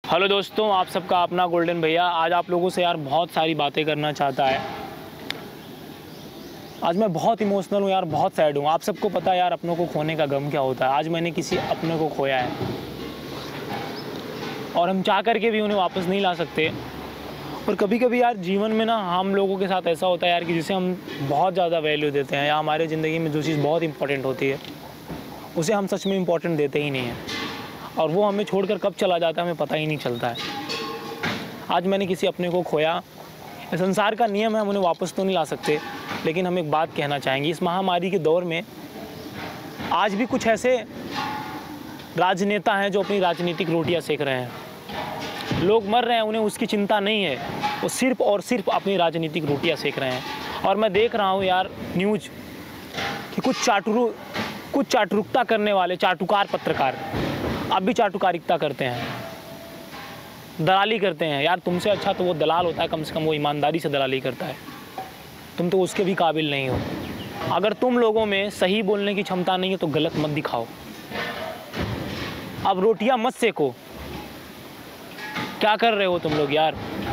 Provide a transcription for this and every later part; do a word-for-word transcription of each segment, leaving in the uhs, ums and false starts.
Hello दोस्तों, आप सबका अपना गोल्डन भैया आज आप लोगों से यार बहुत सारी बातें करना चाहता है। आज मैं बहुत इमोशनल हूँ यार, बहुत सैड हूँ। आप सबको पता है यार अपनों को खोने का गम क्या होता है। आज मैंने किसी अपने को खोया है और हम चाह करके भी उन्हें वापस नहीं ला सकते। और कभी कभी यार जीवन में ना हम लोगों के साथ ऐसा होता है यार कि जिसे हम बहुत ज़्यादा वैल्यू देते हैं या हमारे ज़िंदगी में जो चीज़ बहुत इंपॉर्टेंट होती है उसे हम सच में इम्पोर्टेंट देते ही नहीं हैं और वो हमें छोड़कर कब चला जाता है हमें पता ही नहीं चलता है। आज मैंने किसी अपने को खोया। संसार का नियम है, हम उन्हें वापस तो नहीं ला सकते, लेकिन हम एक बात कहना चाहेंगे। इस महामारी के दौर में आज भी कुछ ऐसे राजनेता हैं जो अपनी राजनीतिक रोटियां सेक रहे हैं। लोग मर रहे हैं, उन्हें उसकी चिंता नहीं है, वो सिर्फ और सिर्फ अपनी राजनीतिक रोटियां सेक रहे हैं। और मैं देख रहा हूँ यार न्यूज़ कि कुछ चाटुरु कुछ चाटुरुकता करने वाले चाटुकार पत्रकार अब भी चाटुकारिकता करते हैं, दलाली करते हैं। यार तुमसे अच्छा तो वो दलाल होता है, कम से कम वो ईमानदारी से दलाली करता है। तुम तो उसके भी काबिल नहीं हो। अगर तुम लोगों में सही बोलने की क्षमता नहीं है तो गलत मत दिखाओ। अब रोटियां मत सेको। क्या कर रहे हो तुम लोग यार?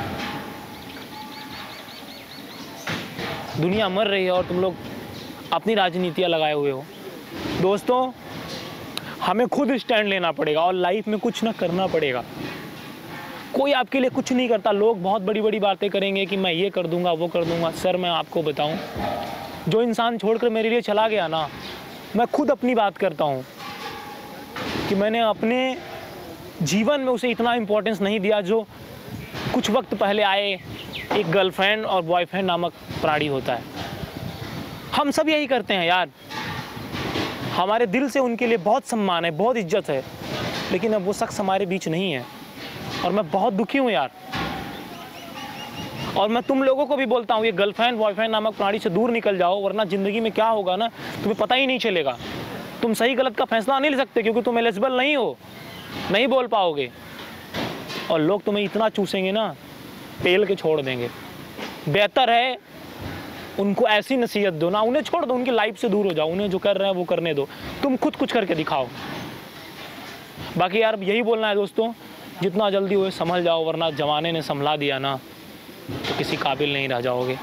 दुनिया मर रही है और तुम लोग अपनी राजनीतियां लगाए हुए हो। दोस्तों, हमें खुद स्टैंड लेना पड़ेगा और लाइफ में कुछ ना करना पड़ेगा। कोई आपके लिए कुछ नहीं करता। लोग बहुत बड़ी बड़ी बातें करेंगे कि मैं ये कर दूंगा, वो कर दूंगा। सर मैं आपको बताऊं, जो इंसान छोड़कर मेरे लिए चला गया ना, मैं खुद अपनी बात करता हूं कि मैंने अपने जीवन में उसे इतना इम्पोर्टेंस नहीं दिया जो कुछ वक्त पहले आए एक गर्लफ्रेंड और बॉयफ्रेंड नामक प्राणी होता है। हम सब यही करते हैं यार। हमारे दिल से उनके लिए बहुत सम्मान है, बहुत इज्जत है, लेकिन अब वो शख्स हमारे बीच नहीं है और मैं बहुत दुखी हूँ यार। और मैं तुम लोगों को भी बोलता हूँ, ये गर्लफ्रेंड बॉयफ्रेंड नामक प्राणी से दूर निकल जाओ, वरना ज़िंदगी में क्या होगा ना तुम्हें पता ही नहीं चलेगा। तुम सही गलत का फैसला नहीं ले सकते क्योंकि तुम एलिजिबल नहीं हो, नहीं बोल पाओगे और लोग तुम्हें इतना चूसेंगे ना, पेल के छोड़ देंगे। बेहतर है उनको ऐसी नसीहत दो ना, उन्हें छोड़ दो, उनकी लाइफ से दूर हो जाओ। उन्हें जो कर रहे हैं वो करने दो, तुम खुद कुछ करके दिखाओ। बाकी यार यही बोलना है दोस्तों, जितना जल्दी हुए संभल जाओ, वरना ज़माने ने संभला दिया ना तो किसी काबिल नहीं रह जाओगे।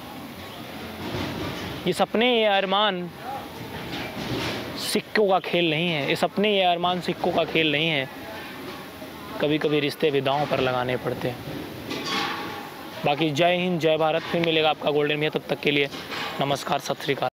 ये सपने ये अरमान सिक्कों का खेल नहीं है। ये सपने ये अरमान सिक्कों का खेल नहीं है। कभी कभी रिश्ते विदाओं पर लगाने पड़ते हैं। बाकी जय हिंद, जय भारत। फिर मिलेगा आपका गोल्डन भैया। तब तक के लिए नमस्कार, सत श्री अकाल।